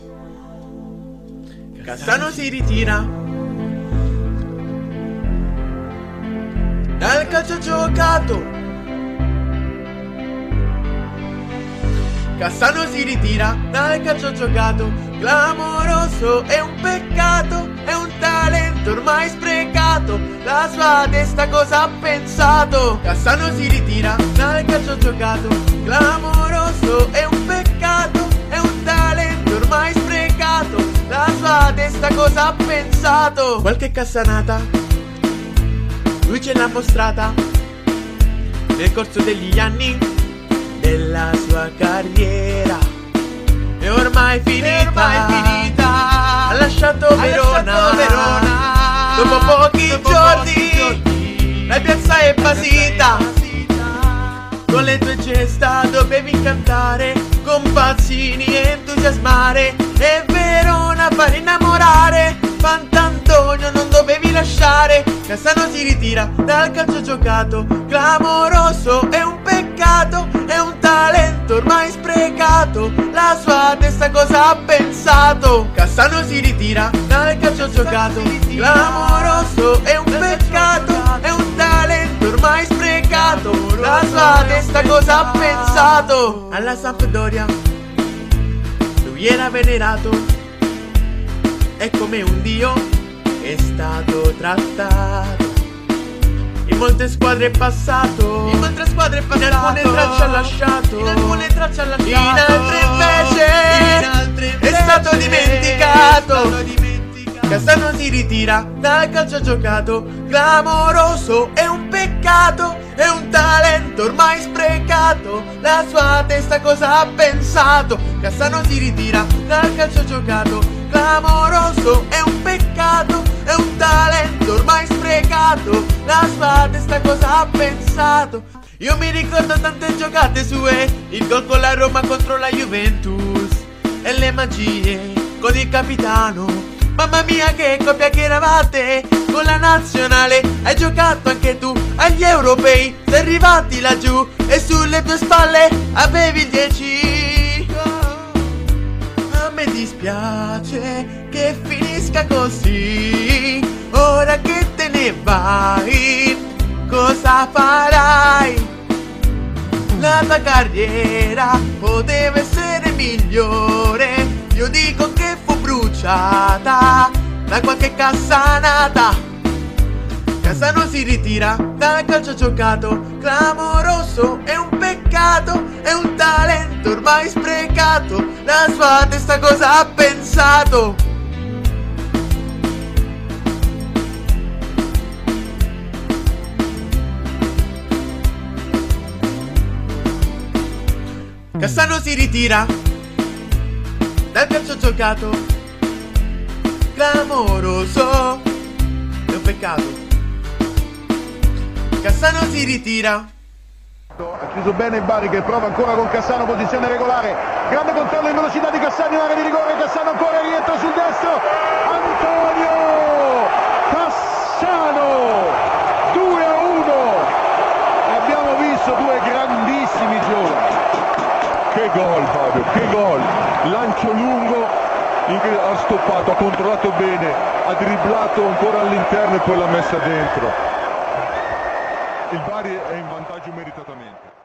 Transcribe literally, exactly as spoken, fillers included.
Cassano si ritira dal calcio giocato. Cassano si ritira dal calcio giocato. Clamoroso, è un peccato, è un talento ormai sprecato. La sua testa cosa ha pensato? Cassano si ritira dal calcio giocato. Clamoroso, è un peccato, è un talento ormai sprecato. La sua testa cosa ha pensato? Qualche cassanata lui ce l'ha mostrata nel corso degli anni della sua carriera. È ormai finita, è ormai finita. Ha lasciato ha Verona, lasciato Verona. Dopo pochi Dopo giorni, giorni la piazza è basita. Con le tue gesta dovevi cantare, con Pazzini entusiasmare e Verona far innamorare. Fant'Antonio non dovevi lasciare. Cassano si ritira dal calcio giocato. Clamoroso, è un peccato, è un talento ormai sprecato. La sua testa cosa ha pensato? Cassano si ritira dal calcio giocato. Clamoroso, è un peccato, è un talento ormai sprecato. La sua testa cosa ha pensato? Alla Sampdoria lui era venerato e come un dio è stato trattato. In molte squadre è passato, in molte squadre è passato, in alcune tracce ha lasciato, in alcune tracce ha lasciato, in altre invece, in altre invece è stato dimenticato. È stato dimenticato. Cassano si ritira dal calcio giocato. Clamoroso, è un peccato, è un talento ormai sprecato. La sua testa cosa ha pensato? Cassano si ritira dal calcio giocato. Clamoroso, è un peccato, è un talento ormai sprecato. La sua testa cosa ha pensato? Io mi ricordo tante giocate sue, il gol con la Roma contro la Juventus e le magie con il capitano. Mamma mia che coppia che eravate, con la nazionale hai giocato anche tu agli europei. Sei arrivati laggiù e sulle tue spalle avevi il dieci. A me dispiace che finisca così. Ora che te ne vai, cosa farai? La tua carriera poteva essere migliore. Io dico che fu bruciata da qualche cassanata. Cassano si ritira dal calcio giocato. Clamoroso, è un peccato, è un talento ormai sprecato. La sua testa cosa ha pensato? Cassano si ritira dal calcio giocato. Clamoroso, è un peccato. Cassano si ritira. Ha chiuso bene il Bari che prova ancora con Cassano, posizione regolare. Grande controllo in velocità di Cassano in area di rigore. Cassano ancora, rientra sul destro. Antonio Cassano, due a uno. Abbiamo visto due grandissimi giovani. Che gol Fabio, che gol, lancio lungo, ha stoppato, ha controllato bene, ha dribblato ancora all'interno e poi l'ha messa dentro. Il Bari è in vantaggio meritatamente.